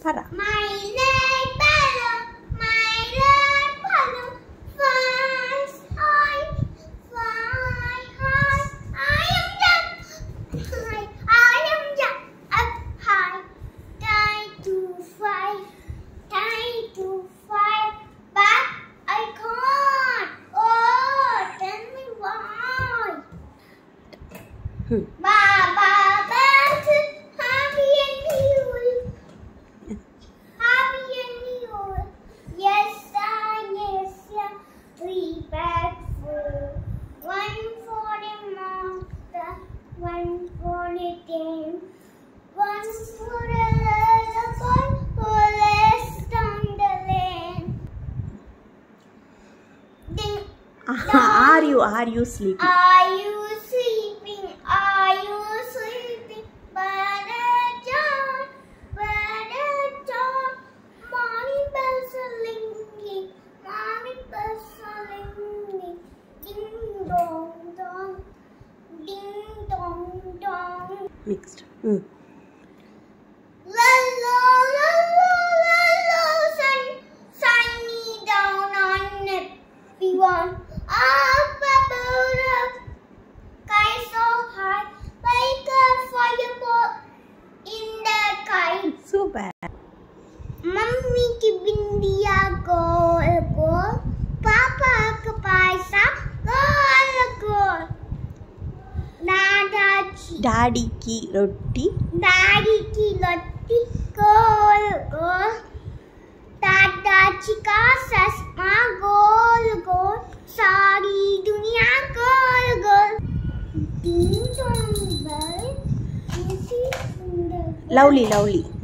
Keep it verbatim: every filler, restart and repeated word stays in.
Para. My leg balloon, my leg balloon, fly high, fly high. I am jump high, I am jump up high. Try to fly, try to fly, but I can't. Oh, tell me why. Hmm. Baba, Baba, happy and new. Happy and new. Yes, sir, yes, sir. Three bags full. One for the master, one for the game. One for the little boy who lives down the lane. Ding, Are you, are you sleeping? Are you sleeping? Are you sleeping? Brother John, Brother John, morning bells are ringing, morning bells are ringing, ding dong dong, ding dong dong. Mixed. Hmm. La la la la la la, sun shining down on everyone. Up above the sky so high, like a fireball in the sky. So bad. Mummy ki bindiya goal goal, Papa ka paisa goal goal. Dadaji, Daddy ki roti. Daddy ki lotti goal goal. Dadaji ka sasma goal goal. Sari duniya goal goal. Ding dong bell, this is the Lovely, lovely.